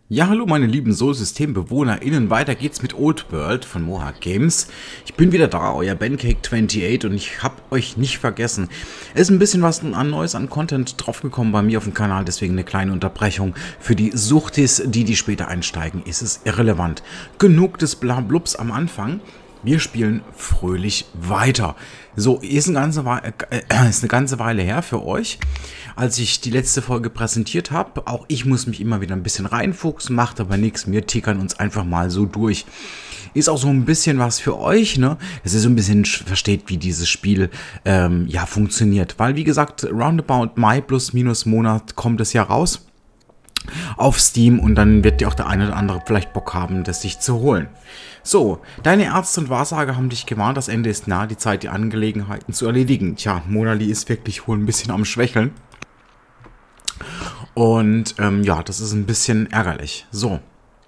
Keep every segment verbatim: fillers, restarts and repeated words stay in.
Ja, hallo meine lieben Sol-SystembewohnerInnen, weiter geht's mit Old World von Mohawk Games. Ich bin wieder da, euer Bencake achtundachtzig, und ich hab euch nicht vergessen. Es ist ein bisschen was an Neues an Content draufgekommen bei mir auf dem Kanal, deswegen eine kleine Unterbrechung. Für die Suchtis, die die später einsteigen, ist es irrelevant. Genug des Blablubs am Anfang. Wir spielen fröhlich weiter. So, ist eine, ganze Weile, äh, ist eine ganze Weile her für euch, als ich die letzte Folge präsentiert habe. Auch ich muss mich immer wieder ein bisschen reinfuchsen, macht aber nichts. Wir tickern uns einfach mal so durch. Ist auch so ein bisschen was für euch, ne? Dass ihr so ein bisschen versteht, wie dieses Spiel ähm, ja funktioniert. Weil, wie gesagt, roundabout Mai plus minus Monat kommt es ja raus auf Steam, und dann wird dir auch der eine oder andere vielleicht Bock haben, das sich zu holen. So, deine Ärzte und Wahrsager haben dich gewarnt, das Ende ist nah, die Zeit, die Angelegenheiten zu erledigen. Tja, Monali ist wirklich wohl ein bisschen am Schwächeln. Und ähm, ja, das ist ein bisschen ärgerlich. So.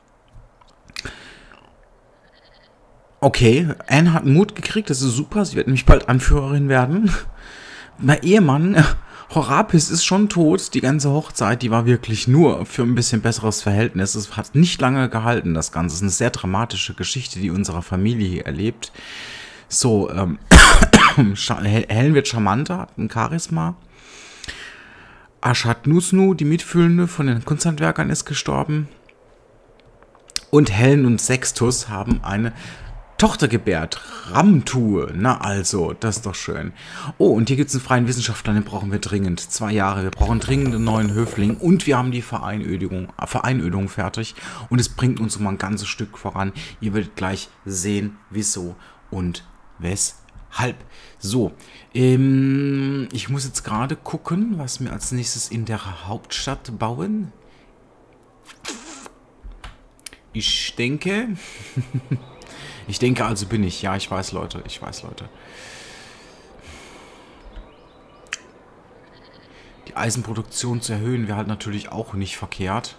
Okay, Anne hat Mut gekriegt, das ist super, sie wird nämlich bald Anführerin werden. Mein Ehemann Horapis ist schon tot. Die ganze Hochzeit, die war wirklich nur für ein bisschen besseres Verhältnis. Es hat nicht lange gehalten, das Ganze. Es ist eine sehr dramatische Geschichte, die unsere Familie hier erlebt. So, ähm, Helen wird charmanter, hat ein Charisma. Ashat Nusnu, die Mitfühlende von den Kunsthandwerkern, ist gestorben. Und Helen und Sextus haben eine Tochter gebärt, Ramtue, na also, das ist doch schön. Oh, und hier gibt es einen freien Wissenschaftler, den brauchen wir dringend. Zwei Jahre, wir brauchen dringend einen neuen Höfling, und wir haben die Vereinödung, Vereinödung fertig, und es bringt uns um ein ganzes Stück voran. Ihr werdet gleich sehen, wieso und weshalb. So, ähm, ich muss jetzt gerade gucken, was wir als nächstes in der Hauptstadt bauen. Ich denke... Ich denke, also bin ich. Ja, ich weiß, Leute. Ich weiß, Leute. Die Eisenproduktion zu erhöhen wäre halt natürlich auch nicht verkehrt.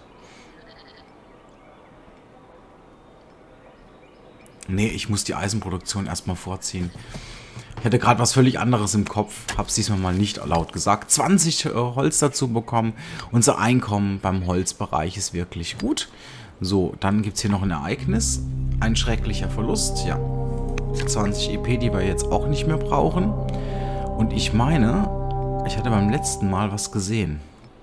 Nee, ich muss die Eisenproduktion erstmal vorziehen. Ich hatte gerade was völlig anderes im Kopf. Hab's diesmal mal nicht laut gesagt. zwanzig äh, Holz dazu bekommen. Unser Einkommen beim Holzbereich ist wirklich gut. So, dann gibt es hier noch ein Ereignis. Ein schrecklicher Verlust, ja. zwanzig E P, die wir jetzt auch nicht mehr brauchen. Und ich meine, ich hatte beim letzten Mal was gesehen.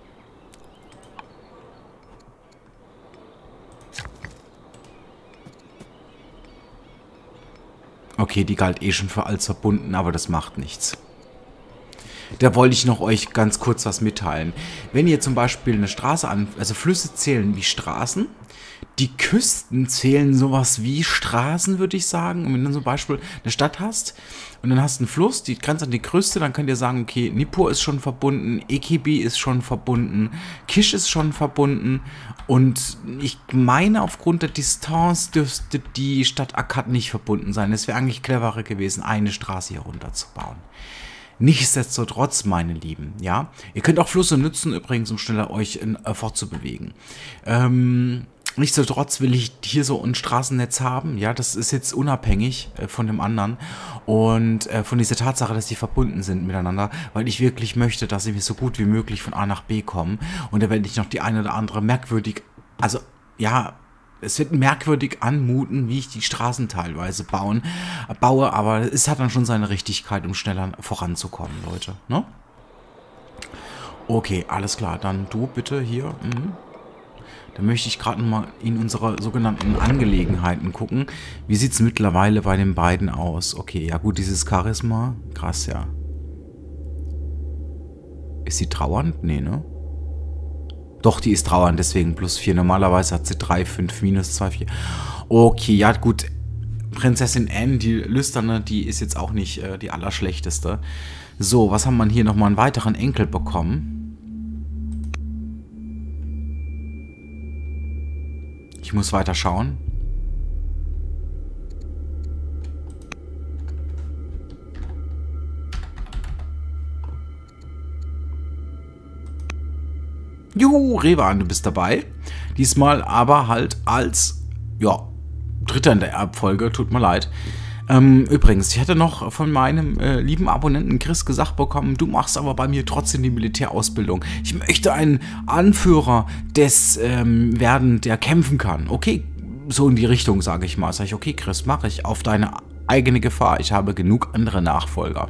Okay, die galt eh schon für als verbunden, aber das macht nichts. Da wollte ich noch euch ganz kurz was mitteilen. Wenn ihr zum Beispiel eine Straße an... Also Flüsse zählen wie Straßen. Die Küsten zählen sowas wie Straßen, würde ich sagen. Und wenn du zum Beispiel eine Stadt hast und dann hast du einen Fluss, die grenzt an die Küste, dann könnt ihr sagen, okay, Nippur ist schon verbunden, Ekibi ist schon verbunden, Kish ist schon verbunden, und ich meine, aufgrund der Distanz dürfte die Stadt Akkad nicht verbunden sein. Es wäre eigentlich cleverer gewesen, eine Straße hier runterzubauen. Nichtsdestotrotz, meine Lieben, ja, ihr könnt auch Flüsse nutzen, übrigens, um schneller euch in, äh, fortzubewegen. Ähm... Nichtsdestotrotz will ich hier so ein Straßennetz haben. Ja, das ist jetzt unabhängig äh, von dem anderen und äh, von dieser Tatsache, dass die verbunden sind miteinander, weil ich wirklich möchte, dass sie so gut wie möglich von A nach B kommen. Und da werde ich noch die eine oder andere merkwürdig, also ja, es wird merkwürdig anmuten, wie ich die Straßen teilweise bauen, äh, baue, aber es hat dann schon seine Richtigkeit, um schneller voranzukommen, Leute. Ne? Okay, alles klar. Dann du bitte hier. Mhm. Da möchte ich gerade nochmal in unsere sogenannten Angelegenheiten gucken. Wie sieht es mittlerweile bei den beiden aus? Okay, ja gut, dieses Charisma. Krass, ja. Ist sie trauernd? Nee, ne? Doch, die ist trauernd, deswegen plus vier. Normalerweise hat sie drei, fünf, minus zwei, vier. Okay, ja gut. Prinzessin Anne, die Lüsterne, die ist jetzt auch nicht äh, die allerschlechteste. So, was haben wir hier nochmal? Einen weiteren Enkel bekommen. Ich muss weiter schauen. Juhu, Revan, du bist dabei. Diesmal aber halt als, ja, Dritter in der Erbfolge, tut mir leid. Ähm, übrigens, ich hätte noch von meinem äh, lieben Abonnenten Chris gesagt bekommen, du machst aber bei mir trotzdem die Militärausbildung. Ich möchte einen Anführer des ähm, werden, der kämpfen kann. Okay, so in die Richtung, sage ich mal. Sag ich, okay, Chris, mache ich auf deine eigene Gefahr. Ich habe genug andere Nachfolger.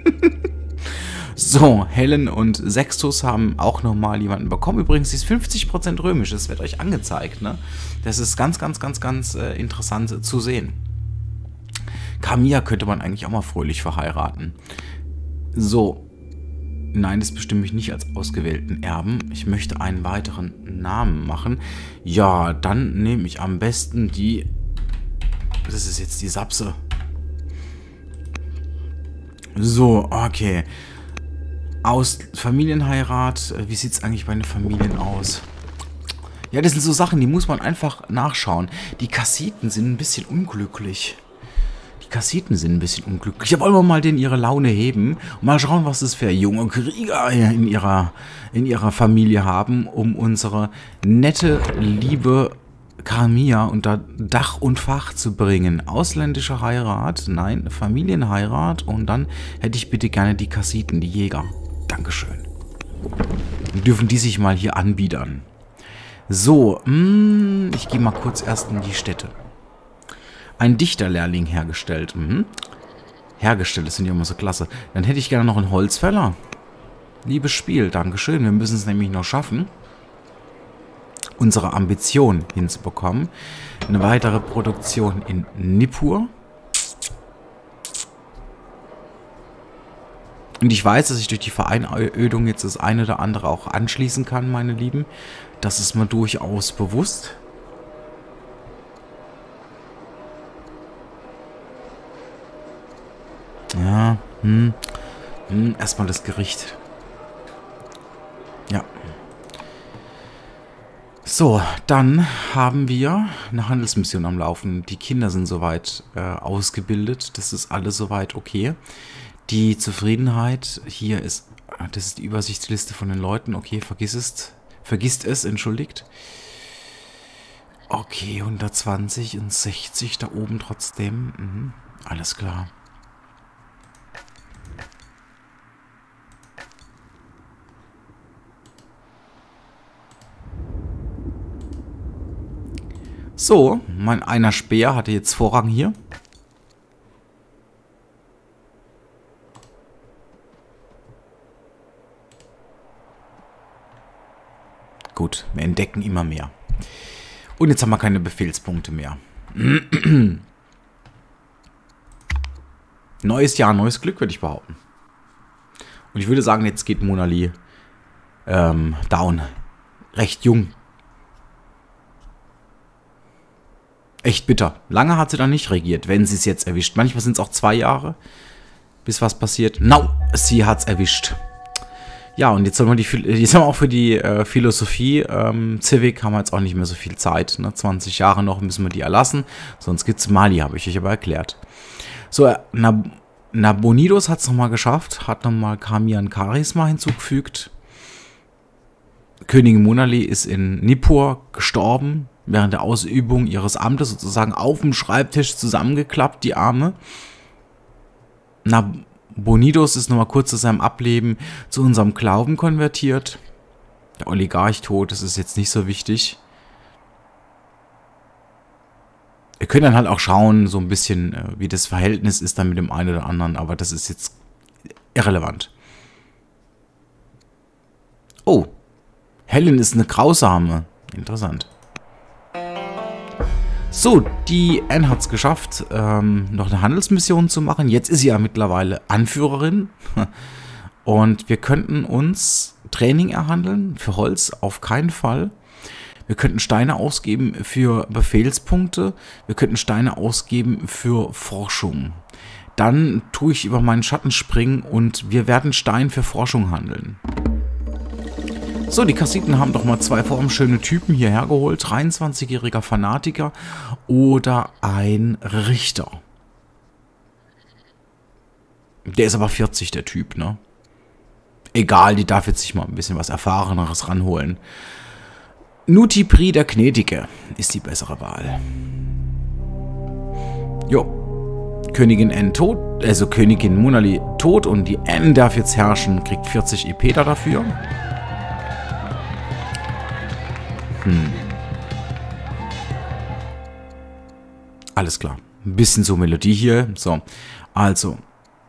So, Helen und Sextus haben auch nochmal jemanden bekommen. Übrigens, sie ist fünfzig Prozent römisch. Das wird euch angezeigt, ne? Das ist ganz, ganz, ganz, ganz äh, interessant zu sehen. Camilla könnte man eigentlich auch mal fröhlich verheiraten. So. Nein, das bestimme ich nicht als ausgewählten Erben. Ich möchte einen weiteren Namen machen. Ja, dann nehme ich am besten die... Das ist jetzt die Sapse. So, okay. Aus Familienheirat. Wie sieht es eigentlich bei den Familien aus? Ja, das sind so Sachen, die muss man einfach nachschauen. Die Kassiten sind ein bisschen unglücklich. Die Kassiten sind ein bisschen unglücklich. Da wollen wir mal denen ihre Laune heben und mal schauen, was es für junge Krieger in ihrer, in ihrer Familie haben, um unsere nette, liebe Camilla unter Dach und Fach zu bringen. Ausländische Heirat, nein, Familienheirat und dann hätte ich bitte gerne die Kassiten, die Jäger. Dankeschön. Dann dürfen die sich mal hier anbiedern. So, mh, ich gehe mal kurz erst in die Städte. Ein Dichterlehrling hergestellt. Mhm. Hergestellt, das sind ja immer so klasse. Dann hätte ich gerne noch einen Holzfäller. Liebes Spiel, Dankeschön. Wir müssen es nämlich noch schaffen, unsere Ambition hinzubekommen. Eine weitere Produktion in Nippur. Und ich weiß, dass ich durch die Vereinödung jetzt das eine oder andere auch anschließen kann, meine Lieben. Das ist mir durchaus bewusst. Ja, hm, hm, erstmal das Gericht. Ja. So, dann haben wir eine Handelsmission am Laufen. Die Kinder sind soweit äh, ausgebildet. Das ist alles soweit okay. Die Zufriedenheit, hier ist, das ist die Übersichtsliste von den Leuten. Okay, vergiss es. Vergisst es, entschuldigt. Okay, hundertzwanzig und sechzig da oben trotzdem. Mhm, alles klar. So, mein einer Speer hatte jetzt Vorrang hier. Gut, wir entdecken immer mehr. Und jetzt haben wir keine Befehlspunkte mehr. Neues Jahr, neues Glück, würde ich behaupten. Und ich würde sagen, jetzt geht Monali ähm, down. Recht jung. Echt bitter. Lange hat sie dann nicht regiert, wenn sie es jetzt erwischt. Manchmal sind es auch zwei Jahre, bis was passiert. No, sie hat es erwischt. Ja, und jetzt, soll man die, jetzt haben wir auch für die äh, Philosophie, ähm, Civic, haben wir jetzt auch nicht mehr so viel Zeit. Ne? zwanzig Jahre noch müssen wir die erlassen. Sonst gibt es Mali, habe ich euch aber erklärt. So, äh, Nab Nabonidos hat es nochmal geschafft. Hat nochmal Kamian Charisma hinzugefügt. Königin Monali ist in Nippur gestorben. Während der Ausübung ihres Amtes sozusagen auf dem Schreibtisch zusammengeklappt, die Arme. Nabonidos ist nochmal kurz zu seinem Ableben zu unserem Glauben konvertiert. Der Oligarch tot, das ist jetzt nicht so wichtig. Ihr könnt dann halt auch schauen, so ein bisschen, wie das Verhältnis ist dann mit dem einen oder anderen, aber das ist jetzt irrelevant. Oh, Helen ist eine Grausame. Interessant. So, die Anne hat es geschafft, ähm, noch eine Handelsmission zu machen. Jetzt ist sie ja mittlerweile Anführerin. Und wir könnten uns Training erhandeln. Für Holz auf keinen Fall. Wir könnten Steine ausgeben für Befehlspunkte. Wir könnten Steine ausgeben für Forschung. Dann tue ich über meinen Schatten springen und wir werden Stein für Forschung handeln. So, die Kassiten haben doch mal zwei formschöne Typen hierher geholt. dreiundzwanzigjähriger Fanatiker oder ein Richter. Der ist aber vierzig, der Typ, ne? Egal, die darf jetzt sich mal ein bisschen was Erfahreneres ranholen. Nutipri der Gnädige ist die bessere Wahl. Jo. Königin N tot, also Königin Munali tot und die N darf jetzt herrschen, kriegt vierzig E P da dafür. Hm. Alles klar. Ein bisschen so Melodie hier. So, also.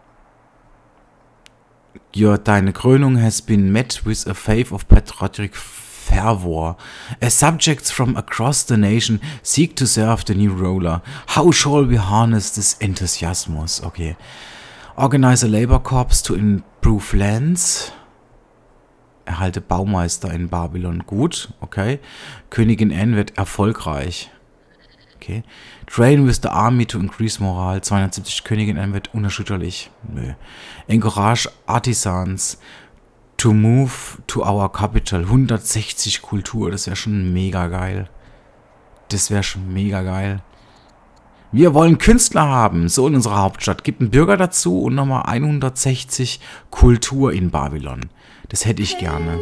Your, deine Krönung has been met with a wave of patriotic fervor. As subjects from across the nation seek to serve the new ruler. How shall we harness this enthusiasmus? Okay. Organize a labor corps to improve lands. Erhalte Baumeister in Babylon. Gut, okay. Königin N wird erfolgreich. Okay. Train with the army to increase Moral. zweihundertsiebzig Königin N wird unerschütterlich. Nö. Encourage Artisans to move to our capital. hundertsechzig Kultur. Das wäre schon mega geil. Das wäre schon mega geil. Wir wollen Künstler haben. So in unserer Hauptstadt. Gibt einen Bürger dazu und nochmal hundertsechzig Kultur in Babylon. Das hätte ich gerne.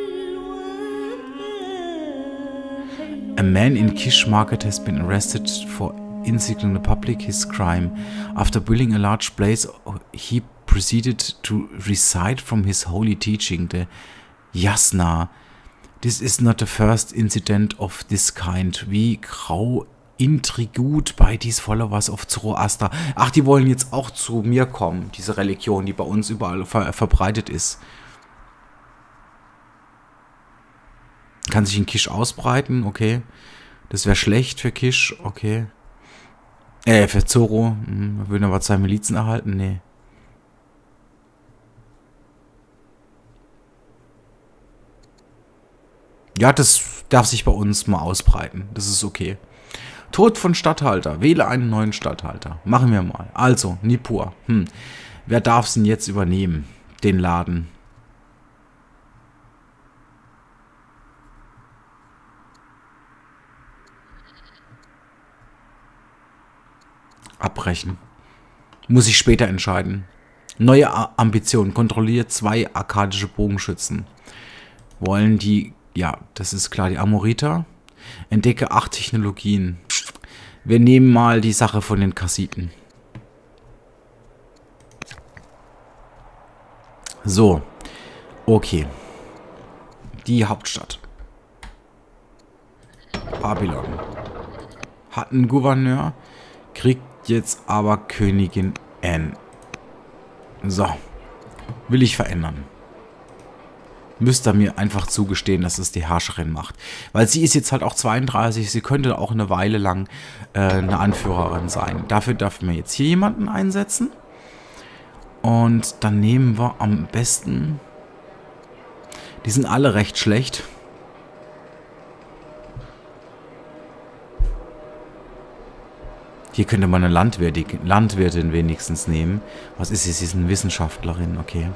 A man in Kish Market has been arrested for inciting the public his crime. After building a large place, he proceeded to recite from his holy teaching, the Yasna. This is not the first incident of this kind. Wie grau intrigut by these followers of Zoroaster. Ach, die wollen jetzt auch zu mir kommen, diese Religion, die bei uns überall ver verbreitet ist. Kann sich in Kish ausbreiten, okay. Das wäre schlecht für Kish, okay. Äh, für Zoro. Hm, wir würden aber zwei Milizen erhalten, nee. Ja, das darf sich bei uns mal ausbreiten. Das ist okay. Tod von Statthalter. Wähle einen neuen Statthalter. Machen wir mal. Also, Nippur. Hm. Wer darf es denn jetzt übernehmen? Den Laden. Abbrechen. Muss ich später entscheiden. Neue Ambition. Kontrolliert zwei arkadische Bogenschützen. Wollen die... Ja, das ist klar. Die Amoriter. Entdecke acht Technologien. Wir nehmen mal die Sache von den Kassiten. So. Okay. Die Hauptstadt. Babylon. Hat einen Gouverneur. Kriegt jetzt aber Königin N. So. Will ich verändern. Müsst ihr mir einfach zugestehen, dass es die Herrscherin macht. Weil sie ist jetzt halt auch zweiunddreißig. Sie könnte auch eine Weile lang äh, eine Anführerin sein. Dafür darf man jetzt hier jemanden einsetzen. Und dann nehmen wir am besten... Die sind alle recht schlecht. Hier könnte man eine Landwirtin, Landwirtin wenigstens nehmen. Was ist sie? Sie ist eine Wissenschaftlerin, okay.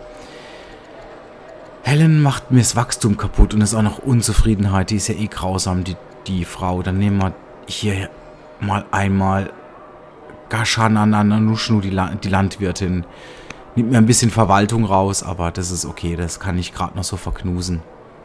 Helen macht mir das Wachstum kaputt und ist auch noch Unzufriedenheit. Die ist ja eh grausam, die, die Frau. Dann nehmen wir hier mal einmal Gashanananushnu, die, La die Landwirtin. Nimmt mir ein bisschen Verwaltung raus, aber das ist okay. Das kann ich gerade noch so verknusen.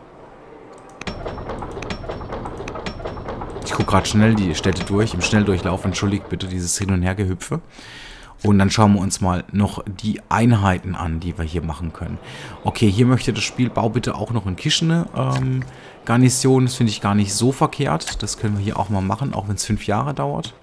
Ich gucke gerade schnell die Städte durch, im Schnelldurchlauf. Entschuldigt bitte dieses Hin- und Hergehüpfe. Und dann schauen wir uns mal noch die Einheiten an, die wir hier machen können. Okay, hier möchte das Spiel, bau bitte auch noch in Kischene ähm, Garnison. Das finde ich gar nicht so verkehrt. Das können wir hier auch mal machen, auch wenn es fünf Jahre dauert.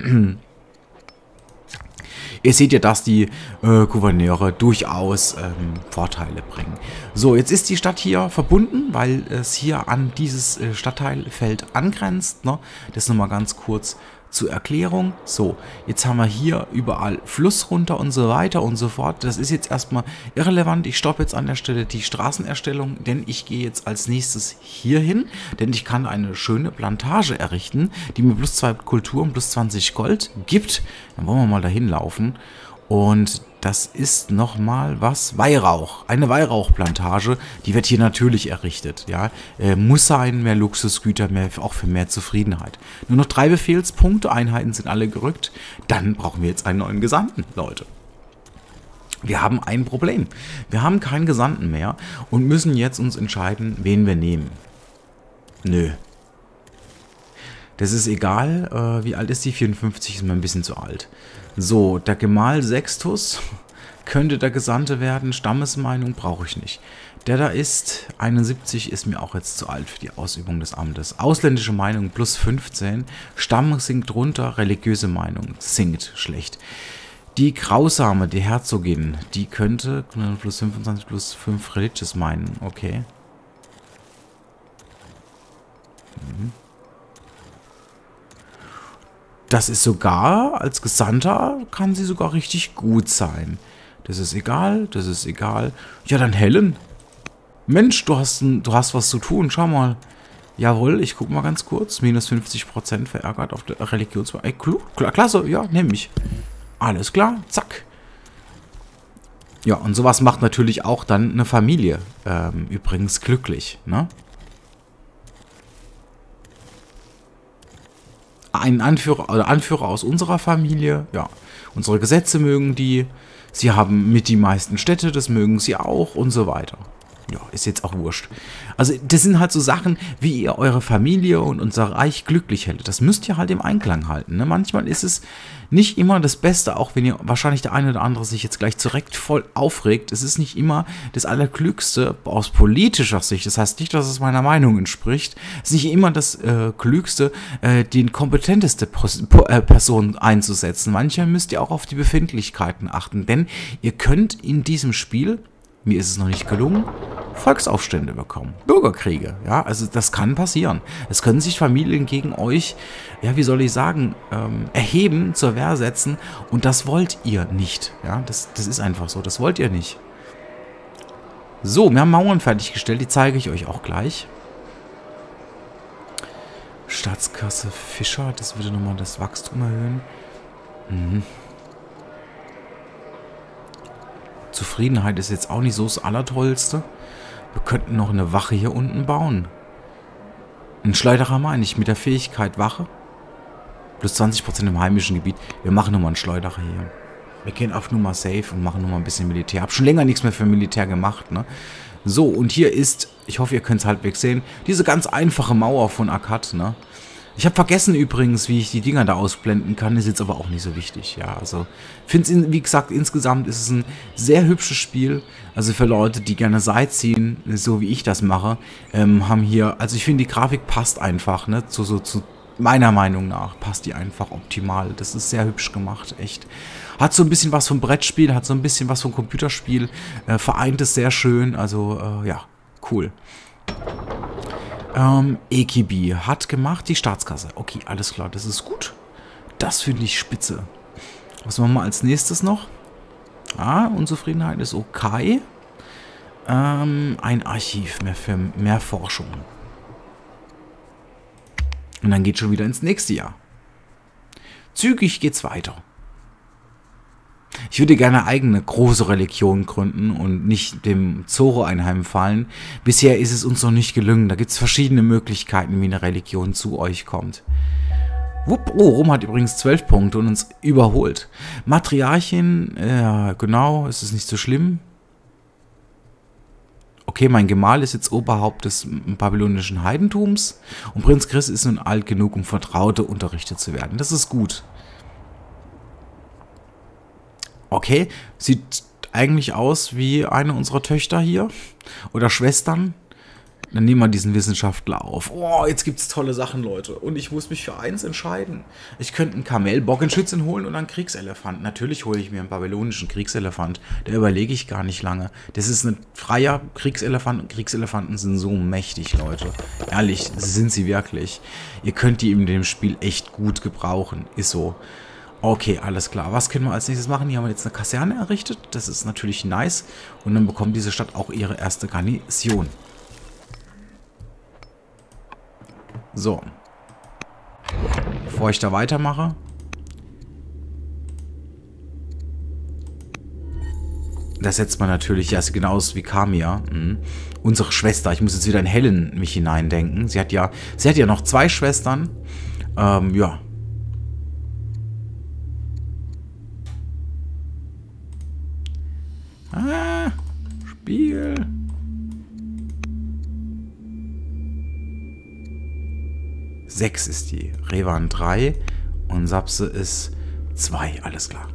Ihr seht ja, dass die äh, Gouverneure durchaus ähm, Vorteile bringen. So, jetzt ist die Stadt hier verbunden, weil es hier an dieses äh, Stadtteilfeld angrenzt. Ne? Das nochmal ganz kurz zur Erklärung. So, jetzt haben wir hier überall Fluss runter und so weiter und so fort. Das ist jetzt erstmal irrelevant. Ich stoppe jetzt an der Stelle die Straßenerstellung, denn ich gehe jetzt als nächstes hier hin, denn ich kann eine schöne Plantage errichten, die mir plus zwei Kultur und plus zwanzig Gold gibt. Dann wollen wir mal dahin laufen. Und das ist nochmal was? Weihrauch. Eine Weihrauchplantage, die wird hier natürlich errichtet. Ja, äh, muss sein, mehr Luxusgüter, mehr, auch für mehr Zufriedenheit. Nur noch drei Befehlspunkte, Einheiten sind alle gerückt. Dann brauchen wir jetzt einen neuen Gesandten, Leute. Wir haben ein Problem. Wir haben keinen Gesandten mehr und müssen jetzt uns entscheiden, wen wir nehmen. Nö. Das ist egal. Äh, wie alt ist die? vierundfünfzig ist mir ein bisschen zu alt. So, der Gemahl Sextus könnte der Gesandte werden. Stammesmeinung brauche ich nicht. Der da ist einundsiebzig, ist mir auch jetzt zu alt für die Ausübung des Amtes. Ausländische Meinung plus fünfzehn. Stamm sinkt runter. Religiöse Meinung sinkt schlecht. Die Grausame, die Herzogin, die könnte plus fünfundzwanzig plus fünf Religious meinen. Okay. Mhm. Das ist sogar, als Gesandter kann sie sogar richtig gut sein. Das ist egal, das ist egal. Ja, dann Helen. Mensch, du hast, ein, du hast was zu tun, schau mal. Jawohl, ich guck mal ganz kurz. Minus fünfzig Prozent verärgert auf der Religions... Ey, klasse, ja, nehme ich. Alles klar, zack. Ja, und sowas macht natürlich auch dann eine Familie ähm, übrigens glücklich, ne? Ein Anführer oder Anführer aus unserer Familie, ja. Unsere Gesetze mögen die. Sie haben mit die meisten Städte, das mögen sie auch und so weiter. Ja, ist jetzt auch wurscht. Also das sind halt so Sachen, wie ihr eure Familie und unser Reich glücklich hält. Das müsst ihr halt im Einklang halten. Ne? Manchmal ist es nicht immer das Beste, auch wenn ihr wahrscheinlich der eine oder andere sich jetzt gleich direkt voll aufregt. Es ist nicht immer das Allerklügste aus politischer Sicht. Das heißt nicht, dass es meiner Meinung entspricht. Es ist nicht immer das äh, Klügste, äh, die kompetenteste Person einzusetzen. Manchmal müsst ihr auch auf die Befindlichkeiten achten. Denn ihr könnt in diesem Spiel... Mir ist es noch nicht gelungen, Volksaufstände bekommen. Bürgerkriege, ja, also das kann passieren. Es können sich Familien gegen euch, ja, wie soll ich sagen, ähm, erheben, zur Wehr setzen und das wollt ihr nicht, ja, das, das ist einfach so, das wollt ihr nicht. So, wir haben Mauern fertiggestellt, die zeige ich euch auch gleich. Staatskasse Fischer, das würde nochmal das Wachstum erhöhen. Mhm. Zufriedenheit ist jetzt auch nicht so das Allertollste. Wir könnten noch eine Wache hier unten bauen. Ein Schleuderer meine ich mit der Fähigkeit Wache. Plus zwanzig Prozent im heimischen Gebiet. Wir machen nochmal einen Schleuderer hier. Wir gehen auf Nummer safe und machen nochmal ein bisschen Militär. Hab schon länger nichts mehr für Militär gemacht, ne? So, und hier ist, ich hoffe, ihr könnt es halbwegs sehen, diese ganz einfache Mauer von Akkad, ne? Ich habe vergessen übrigens, wie ich die Dinger da ausblenden kann, ist jetzt aber auch nicht so wichtig. Ja, also, finde es, wie gesagt, insgesamt ist es ein sehr hübsches Spiel. Also für Leute, die gerne Sightseeing, so wie ich das mache, ähm, haben hier, also ich finde, die Grafik passt einfach, ne, zu, so, zu meiner Meinung nach, passt die einfach optimal. Das ist sehr hübsch gemacht, echt. Hat so ein bisschen was vom Brettspiel, hat so ein bisschen was vom Computerspiel, äh, vereint es sehr schön, also, äh, ja, cool. Ähm, Ekibi hat gemacht die Staatskasse. Okay, alles klar, das ist gut. Das finde ich spitze. Was machen wir als nächstes noch? Ah, Unzufriedenheit ist okay. Ähm, ein Archiv, mehr für mehr Forschung. Und dann geht schon wieder ins nächste Jahr. Zügig geht's weiter. Ich würde gerne eigene große Religion gründen und nicht dem Zoro einheimfallen. Bisher ist es uns noch nicht gelungen. Da gibt es verschiedene Möglichkeiten, wie eine Religion zu euch kommt. Wupp, oh, Rom hat übrigens zwölf Punkte und uns überholt. Matriarchin, ja, genau, ist es nicht so schlimm. Okay, mein Gemahl ist jetzt Oberhaupt des babylonischen Heidentums und Prinz Chris ist nun alt genug, um Vertraute unterrichtet zu werden. Das ist gut. Okay, sieht eigentlich aus wie eine unserer Töchter hier oder Schwestern. Dann nehmen wir diesen Wissenschaftler auf. Oh, jetzt gibt es tolle Sachen, Leute. Und ich muss mich für eins entscheiden. Ich könnte einen Kamelbockenschützen holen oder einen Kriegselefant. Natürlich hole ich mir einen babylonischen Kriegselefant. Da überlege ich gar nicht lange. Das ist ein freier Kriegselefant und Kriegselefanten sind so mächtig, Leute. Ehrlich, sind sie wirklich. Ihr könnt die in dem Spiel echt gut gebrauchen. Ist so. Okay, alles klar. Was können wir als nächstes machen? Hier haben wir jetzt eine Kaserne errichtet. Das ist natürlich nice. Und dann bekommt diese Stadt auch ihre erste Garnison. So. Bevor ich da weitermache. Das setzt man natürlich, ja, ist genauso wie Kamiya. Mhm. Unsere Schwester. Ich muss jetzt wieder in Helen mich hineindenken. Sie hat ja, sie hat ja noch zwei Schwestern. Ähm, ja. Ah, Spiel. sechs ist die. Revan drei und Sapse ist zwei. Alles klar.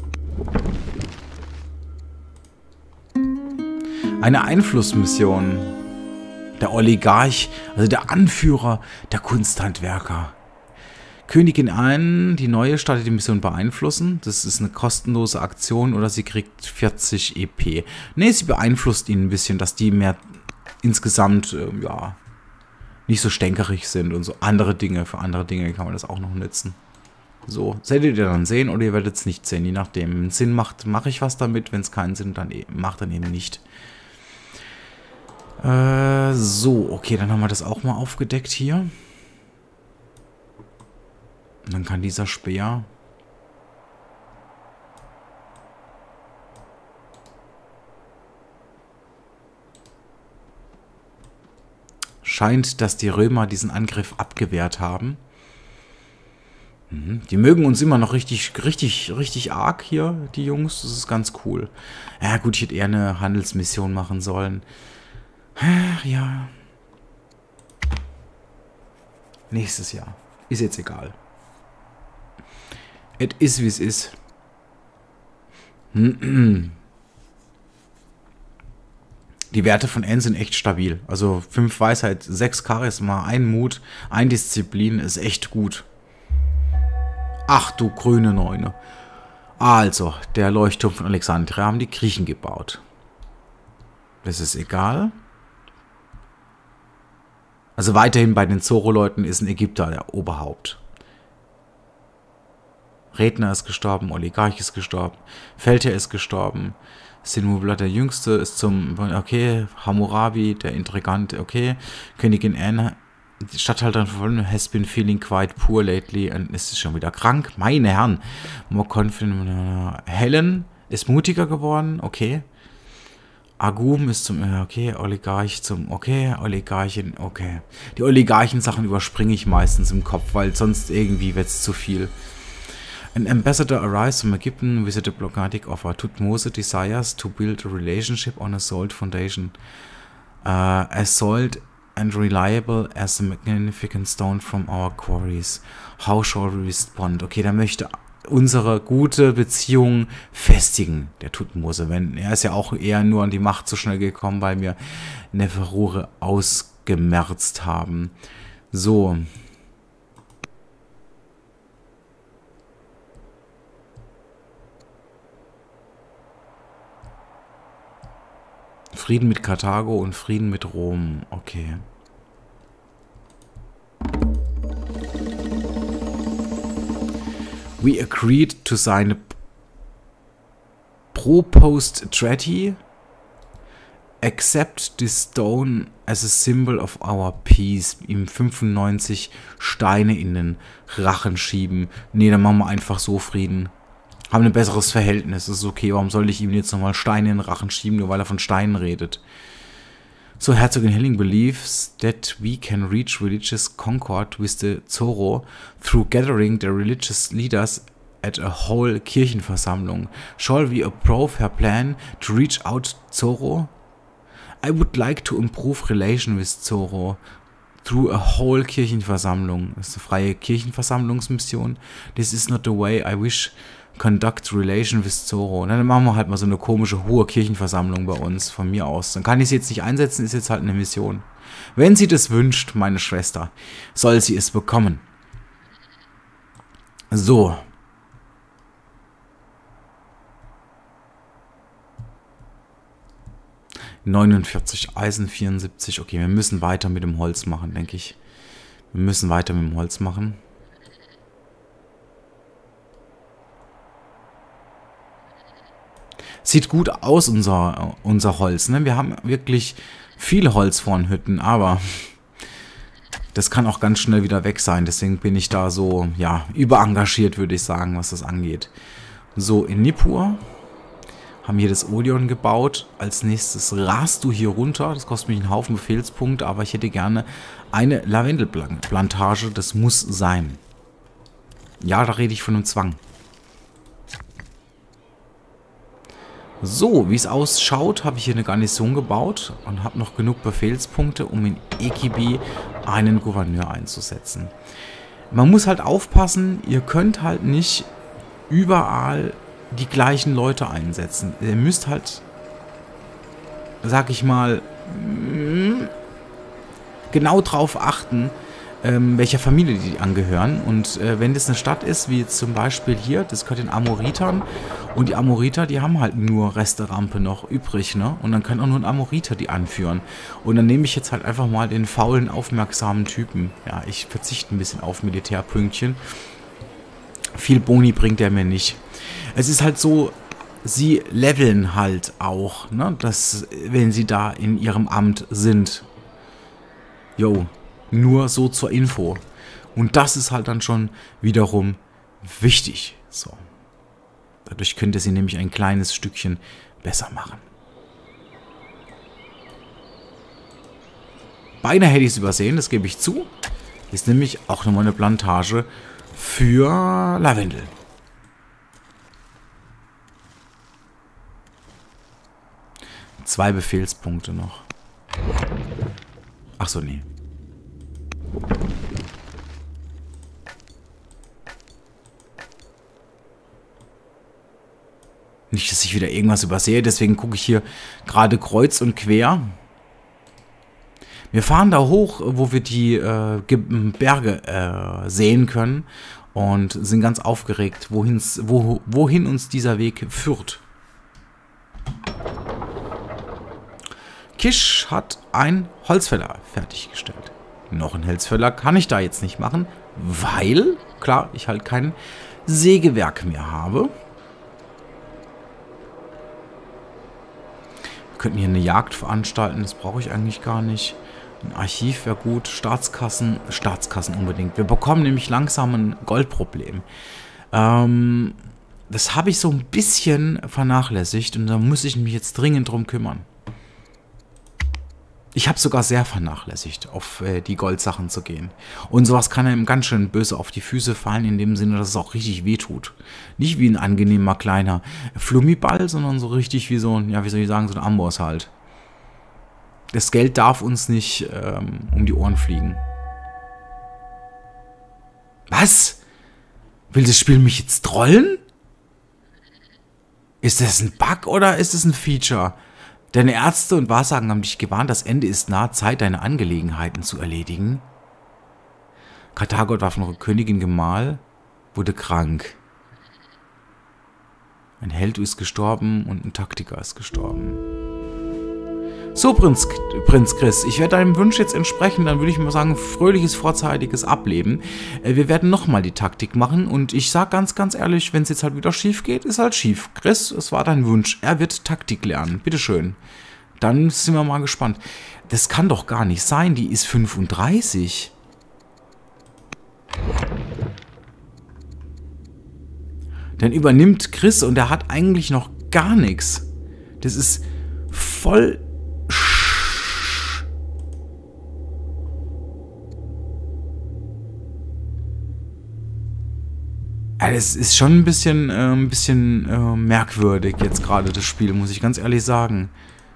Eine Einflussmission. Der Oligarch, also der Anführer der Kunsthandwerker. Königin ein, die neue startet die Mission beeinflussen. Das ist eine kostenlose Aktion oder sie kriegt vierzig E P. Ne, sie beeinflusst ihn ein bisschen, dass die mehr insgesamt, äh, ja, nicht so stänkerig sind und so andere Dinge. Für andere Dinge kann man das auch noch nutzen. So, das werdet ihr dann sehen oder ihr werdet es nicht sehen, je nachdem. Wenn es Sinn macht, mache ich was damit. Wenn es keinen Sinn dann e macht, dann eben nicht. Äh, so, okay, dann haben wir das auch mal aufgedeckt hier. Und dann kann dieser Speer scheint, dass die Römer diesen Angriff abgewehrt haben. Mhm. Die mögen uns immer noch richtig, richtig, richtig arg hier, die Jungs. Das ist ganz cool. Ja gut, ich hätte eher eine Handelsmission machen sollen. Ja. Nächstes Jahr. Ist jetzt egal. Es ist, wie es ist. Die Werte von N sind echt stabil. Also fünf Weisheit, sechs Charisma, ein Mut, ein Disziplin ist echt gut. Ach du grüne Neune. Also, der Leuchtturm von Alexandria haben die Griechen gebaut. Das ist egal. Also weiterhin bei den Zoro-Leuten ist ein Ägypter der Oberhaupt. Redner ist gestorben, Oligarch ist gestorben, Feldherr ist gestorben, Sinubla der Jüngste ist zum, okay, Hammurabi, der Intrigant, okay, Königin Anne, die Statthalterin von has been feeling quite poor lately und ist schon wieder krank, meine Herren. More confident, Helen ist mutiger geworden, okay. Agum ist zum, okay, Oligarch zum, okay, Oligarchin, okay. Die Oligarchen-Sachen überspringe ich meistens im Kopf, weil sonst irgendwie wird es zu viel. An ambassador arrives from Egyptian with a diplomatic offer. Thutmose desires to build a relationship on a solid foundation. Uh, as solid and reliable as the magnificent stone from our quarries. How shall we respond? Okay, der möchte unsere gute Beziehung festigen, der Thutmose. Wenn, er ist ja auch eher nur an die Macht so schnell gekommen, weil wir Neferure ausgemerzt haben. So. Frieden mit Karthago und Frieden mit Rom. Okay. We agreed to sign a proposed treaty. Accept this stone as a symbol of our peace. Ihm fünfundneunzig Steine in den Rachen schieben. Nee, dann machen wir einfach so Frieden. Haben ein besseres Verhältnis, das ist okay. Warum soll ich ihm jetzt nochmal Steine in den Rachen schieben, nur weil er von Steinen redet? So, Herzogin Helling believes that we can reach religious concord with the Zoro through gathering the religious leaders at a whole Kirchenversammlung. Shall we approve her plan to reach out Zoro? I would like to improve relation with Zoro through a whole Kirchenversammlung. Das ist eine freie Kirchenversammlungsmission. This is not the way I wish conduct relation with Zoro. Dann machen wir halt mal so eine komische hohe Kirchenversammlung bei uns, von mir aus. Dann kann ich sie jetzt nicht einsetzen, ist jetzt halt eine Mission. Wenn sie das wünscht, meine Schwester, soll sie es bekommen. So. neunundvierzig Eisen, vierundsiebzig. Okay, wir müssen weiter mit dem Holz machen, denke ich. Wir müssen weiter mit dem Holz machen. Sieht gut aus, unser, unser Holz. Ne? Wir haben wirklich viel Holz vor den Hütten, aber das kann auch ganz schnell wieder weg sein. Deswegen bin ich da so, ja, überengagiert, würde ich sagen, was das angeht. So, in Nippur haben hier das Odeon gebaut. Als nächstes rast du hier runter. Das kostet mich einen Haufen Befehlspunkte, aber ich hätte gerne eine Lavendelplantage. Das muss sein. Ja, da rede ich von einem Zwang. So, wie es ausschaut, habe ich hier eine Garnison gebaut und habe noch genug Befehlspunkte, um in Ekibi einen Gouverneur einzusetzen. Man muss halt aufpassen, ihr könnt halt nicht überall die gleichen Leute einsetzen. Ihr müsst halt, sag ich mal, genau drauf achten, ähm, welcher Familie die angehören. Und äh, wenn das eine Stadt ist, wie jetzt zum Beispiel hier, das gehört den Amoritern. Und die Amoriter, die haben halt nur Resterampe noch übrig, ne? Und dann kann auch nur ein Amoriter die anführen. Und dann nehme ich jetzt halt einfach mal den faulen, aufmerksamen Typen. Ja, ich verzichte ein bisschen auf Militärpünktchen. Viel Boni bringt er mir nicht. Es ist halt so, sie leveln halt auch, ne? Das, wenn sie da in ihrem Amt sind. Jo, nur so zur Info. Und das ist halt dann schon wiederum wichtig. So. Dadurch könnt ihr sie nämlich ein kleines Stückchen besser machen. Beinahe hätte ich es übersehen, das gebe ich zu. Ist nämlich auch nochmal eine Plantage für Lavendel. Zwei Befehlspunkte noch. Ach so, nee. Nicht, dass ich wieder irgendwas übersehe, deswegen gucke ich hier gerade kreuz und quer. Wir fahren da hoch, wo wir die äh, Berge äh, sehen können und sind ganz aufgeregt, wohin's, wo, wohin uns dieser Weg führt. Kisch hat ein Holzfäller fertiggestellt. Noch ein Holzfäller kann ich da jetzt nicht machen, weil, klar, ich halt kein Sägewerk mehr habe. Wir könnten hier eine Jagd veranstalten, das brauche ich eigentlich gar nicht. Ein Archiv wäre gut, Staatskassen, Staatskassen unbedingt. Wir bekommen nämlich langsam ein Goldproblem. Ähm, das habe ich so ein bisschen vernachlässigt und da muss ich mich jetzt dringend drum kümmern. Ich habe sogar sehr vernachlässigt, auf äh, die Goldsachen zu gehen. Und sowas kann einem ganz schön böse auf die Füße fallen, in dem Sinne, dass es auch richtig wehtut. Nicht wie ein angenehmer kleiner Flummiball, sondern so richtig wie so ein, ja, wie soll ich sagen, so ein Amboss halt. Das Geld darf uns nicht ähm, um die Ohren fliegen. Was? Will das Spiel mich jetzt trollen? Ist das ein Bug oder ist es ein Feature? Deine Ärzte und Wahrsagen haben dich gewarnt, das Ende ist nah, Zeit, deine Angelegenheiten zu erledigen. Karthago war von ihrer Königin Gemahl, wurde krank. Ein Held ist gestorben und ein Taktiker ist gestorben. So, Prinz, Prinz Chris, ich werde deinem Wunsch jetzt entsprechen, dann würde ich mal sagen, fröhliches, vorzeitiges Ableben. Äh, wir werden nochmal die Taktik machen und ich sage ganz, ganz ehrlich, wenn es jetzt halt wieder schief geht, ist halt schief. Chris, es war dein Wunsch, er wird Taktik lernen, bitteschön. Dann sind wir mal gespannt. Das kann doch gar nicht sein, die ist fünfunddreißig. Dann übernimmt Chris und er hat eigentlich noch gar nichts. Das ist voll... Ja, das ist schon ein bisschen, äh, ein bisschen äh, merkwürdig jetzt gerade, das Spiel, muss ich ganz ehrlich sagen.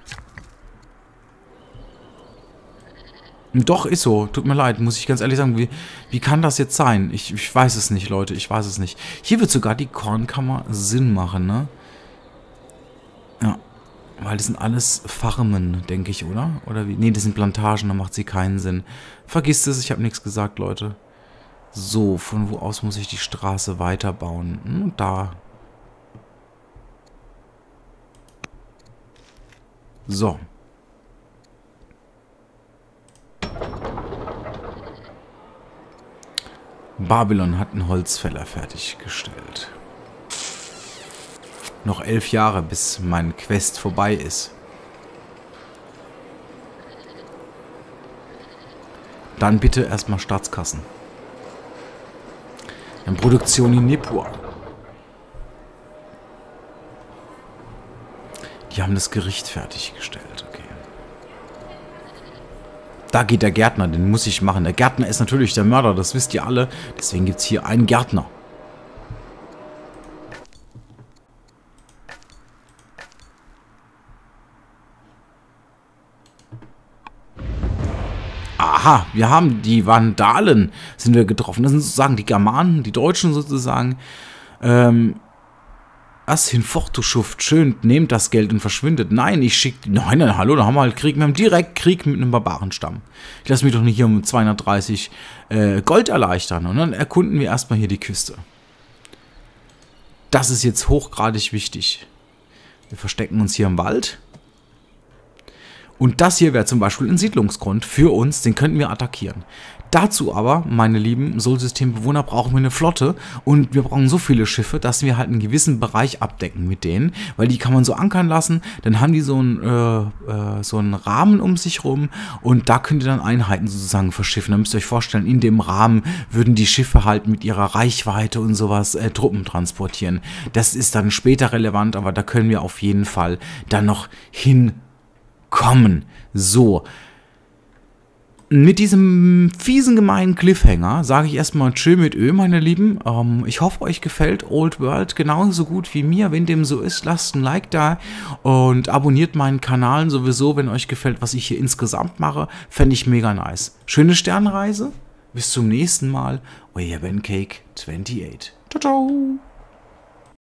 Doch, ist so. Tut mir leid, muss ich ganz ehrlich sagen. Wie, wie kann das jetzt sein? Ich, ich weiß es nicht, Leute. Ich weiß es nicht. Hier wird sogar die Kornkammer Sinn machen, ne? Ja. Weil das sind alles Farmen, denke ich, oder? Oder wie? Ne, das sind Plantagen, da macht sie keinen Sinn. Vergisst es, ich habe nichts gesagt, Leute. So, von wo aus muss ich die Straße weiterbauen? Hm, da. So. Babylon hat einen Holzfäller fertiggestellt. Noch elf Jahre, bis mein Quest vorbei ist. Dann bitte erstmal Staatskassen. Dann Produktion in Nippur. Die haben das Gericht fertiggestellt, okay. Da geht der Gärtner, den muss ich machen. Der Gärtner ist natürlich der Mörder, das wisst ihr alle. Deswegen gibt es hier einen Gärtner. Ah, aha, wir haben die Vandalen, sind wir getroffen. Das sind sozusagen die Germanen, die Deutschen sozusagen. Ähm, was hinfort, du Schuft, schön, nehmt das Geld und verschwindet. Nein, ich schicke, nein, nein, hallo, da haben wir halt Krieg. Wir haben direkt Krieg mit einem Barbarenstamm. Ich lasse mich doch nicht hier um zweihundertdreißig äh, Gold erleichtern. Und dann erkunden wir erstmal hier die Küste. Das ist jetzt hochgradig wichtig. Wir verstecken uns hier im Wald. Und das hier wäre zum Beispiel ein Siedlungsgrund für uns, den könnten wir attackieren. Dazu aber, meine lieben Sol-System-Bewohner, brauchen wir eine Flotte und wir brauchen so viele Schiffe, dass wir halt einen gewissen Bereich abdecken mit denen, weil die kann man so ankern lassen, dann haben die so einen, äh, äh, so einen Rahmen um sich rum und da könnt ihr dann Einheiten sozusagen verschiffen. Da müsst ihr euch vorstellen, in dem Rahmen würden die Schiffe halt mit ihrer Reichweite und sowas äh, Truppen transportieren. Das ist dann später relevant, aber da können wir auf jeden Fall dann noch hinkommen. So. Mit diesem fiesen, gemeinen Cliffhanger sage ich erstmal Tschö mit Ö, meine Lieben. Ähm, ich hoffe, euch gefällt Old World genauso gut wie mir. Wenn dem so ist, lasst ein Like da und abonniert meinen Kanal sowieso, wenn euch gefällt, was ich hier insgesamt mache. Fände ich mega nice. Schöne Sternreise. Bis zum nächsten Mal. Euer Ben Cake achtundachtzig. Ciao, ciao.